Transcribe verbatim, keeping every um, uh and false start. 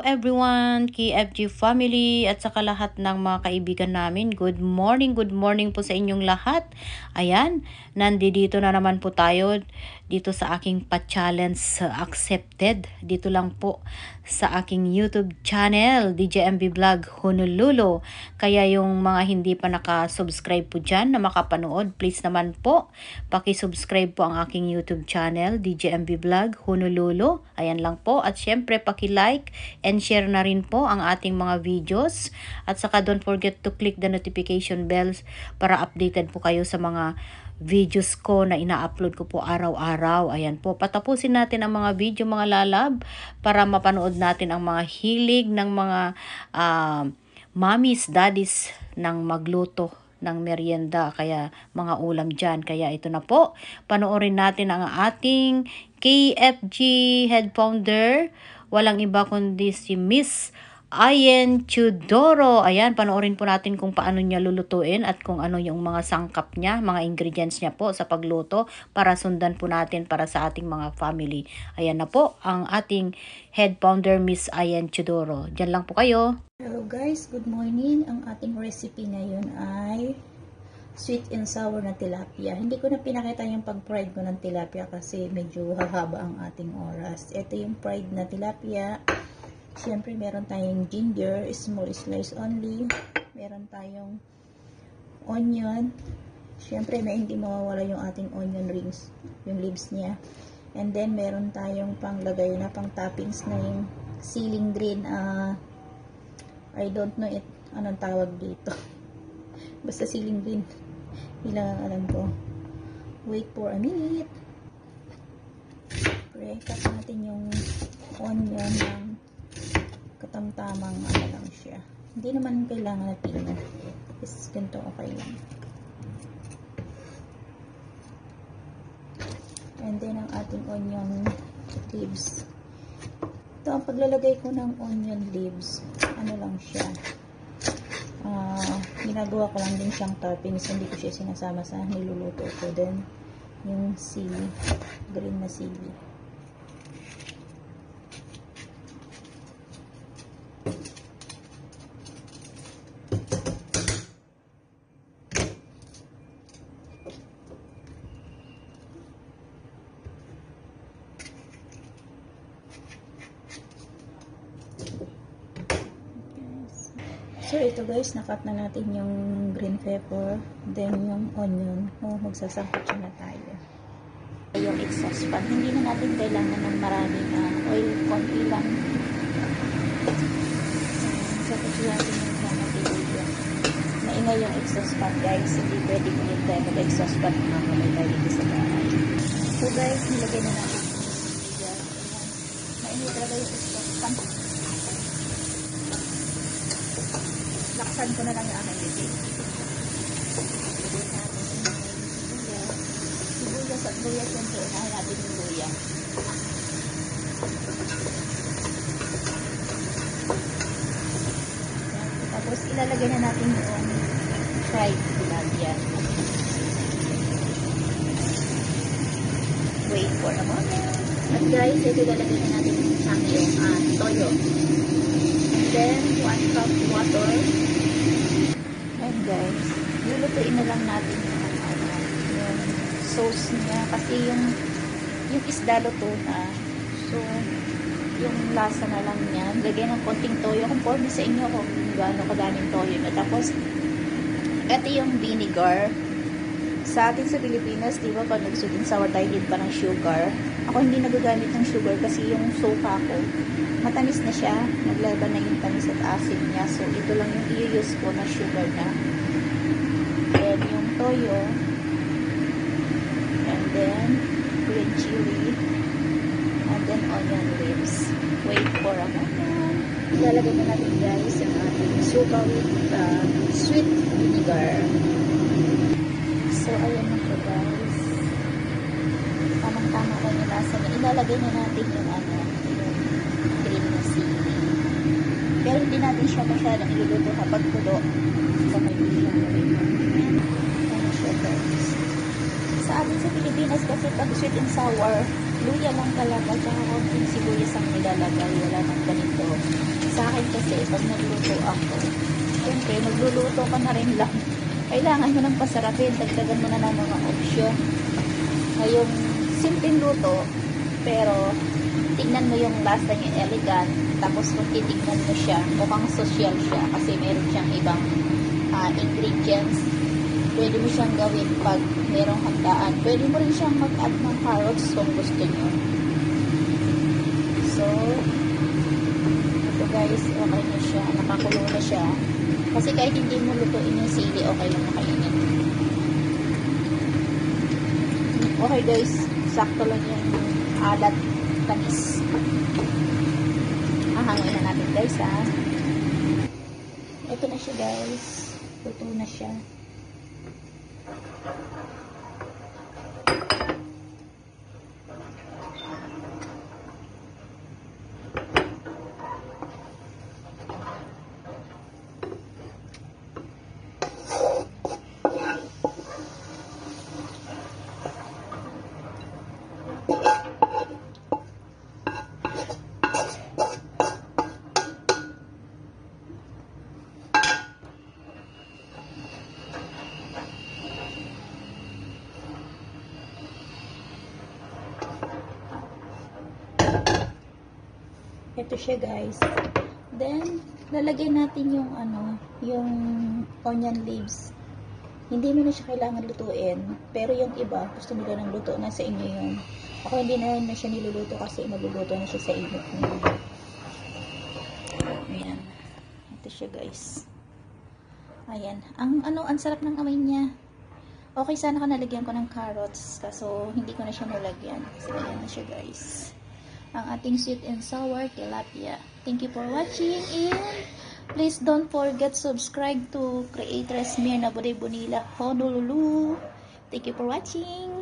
everyone, K F G family at saka lahat ng mga kaibigan namin. Good morning, good morning po sa inyong lahat. Ayan, nandito na naman po tayo dito sa aking pa-challenge accepted. Dito lang po sa aking YouTube channel, D J M B Vlog Honolulu. Kaya yung mga hindi pa naka-subscribe po dyan na makapanood, please naman po, paki-subscribe po ang aking YouTube channel, D J M B Vlog Honolulu. Ayan lang po. At syempre, paki-like and share na rin po ang ating mga videos. At saka don't forget to click the notification bells para updated po kayo sa mga videos ko na ina-upload ko po araw-araw. Ayan po, patapusin natin ang mga video mga lalab para mapanood natin ang mga hilig ng mga uh, mommies, daddies ng magluto ng merienda, kaya mga ulam dyan. Kaya ito na po, panoorin natin ang ating K F G head founder, walang iba kundi si Miss Ayen Chudoro. Ayan, panoorin po natin kung paano niya lulutuin at kung ano yung mga sangkap niya, mga ingredients niya po sa pagluto para sundan po natin para sa ating mga family. Ayan na po ang ating head founder, Miss Ayen Chudoro. Diyan lang po kayo. Hello guys, good morning. Ang ating recipe ngayon ay sweet and sour na tilapia. Hindi ko na pinakita yung pag-fried ko ng tilapia kasi medyo hahaba ang ating oras. Ito yung fried na tilapia. Siyempre, meron tayong ginger, small slice only. Meron tayong onion. Siyempre, na hindi mawawala yung ating onion rings, yung leaves niya. And then, meron tayong panglagay na pang toppings na yung ceiling green. Uh, I don't know it, anong tawag dito. Basta ceiling green. Ilang alam ko. Wait for a minute. Siyempre, cut natin yung onion ng katamtamang ano lang siya. Hindi naman kailangan na pino. Is ganito okay lang. And then ang ating onion leaves. Ito ang paglalagay ko ng onion leaves. Ano lang siya. Uh, ginagawa ko lang din siyang toppings. Hindi ko siya sinasama sa niluluto ko. Then yung sili. Green na sili. So, ito guys, nakat na natin yung green pepper, then yung onion. O, magsasangkot na tayo. Yung exhaust pan, hindi na natin kailangan ng maraming uh, oil, konti lang. Sangkot natin yung mga tilapia. Maingay yung exhaust pan guys, hindi pwede kung yung tayo mag-exhaust pan mga kamay tayo dito sa bahay. So guys, nilagay na natin yung tilapia. Maingay talaga yung exhaust pan. Laksan ko na lang yung aking bibig. Lagyan natin yung sibuyas. Sibuyas at luya, siyempre, unahin natin yung luya. Tapos, ilalagay na natin yung fried tilapia. Wait for a moment. At guys, ito ilalagay na natin ang yung uh, toyo. And then, one cup water. And guys, lulutuin na lang natin yung, ano, yung sauce niya. Kasi yung, yung isda luto na. So, yung lasa na lang niya. Lagyan ng konting toyo. Kung pwede sa inyo kung gaano kadaming toyo na. Tapos, ito yung vinegar. Sa atin sa Pilipinas, di ba, pag nag-sweet and sour tayo, din pa ng sugar. Ako hindi nagagamit ng sugar kasi yung soka ko, matamis na siya. Naglaban na yung tamis at acid niya. So, ito lang yung i-use ko na sugar na. Then, yung toyo. And then, green chili. And then, onion leaves. Wait for a moment. Ilalagay na natin guys yung ating suka with uh, sweet vinegar. So, ayan na po guys. Tamang-tama ko yung lasa niya. Ilalagay na natin yung ano, yung green na sili. Pero hindi natin siya masyadong iluluto kapag pulo. So, may bilang na rin. Ayan siya guys. Sa atin sa Pilipinas kasi pag sweet and sour, luya lang talaga, tsaka konting sibuyas ang nilalagay, wala nang ganito. Sa akin kasi, pag nagluto ako, siyempre, magluluto ka na rin lang. Kailangan mo ng pasarapin, dagdagan mo na ng mga option. Ngayong simpleng luto, pero tignan mo yung lasa niya elegant, tapos kung titignan mo siya, mukhang social siya, kasi meron siyang ibang uh, ingredients. Pwede mo siyang gawin pag merong handaan. Pwede mo rin siyang mag-add ng carrots kung gusto nyo. So, ito guys, okay na siya. Nakakulo na siya. Kasi kahit hindi mo lutuin yung sili, okay lang makainin. Okay guys, sakto lang yung alat tamis. Ahangin na natin guys ha. Ito na siya guys. Luto na siya. Ito siya guys. Then, lalagay natin yung ano, yung onion leaves. Hindi mo na siya kailangan lutuin. Pero yung iba, gusto nila ng luto na sa inyo yun. Ako hindi na na siya niluluto kasi maluluto na siya sa inyo. Ayan. Ito siya guys. Ayan. Ang ano, ang sarap ng amoy niya. Okay, sana ko nalagyan ko ng carrots. Kaso, hindi ko na siya nalagyan. So, ayan na siya guys. Ang ating sweet and sour tilapia. Thank you for watching, and please don't forget subscribe to Creatress Mirna Boday Bonilla Honolulu. Thank you for watching.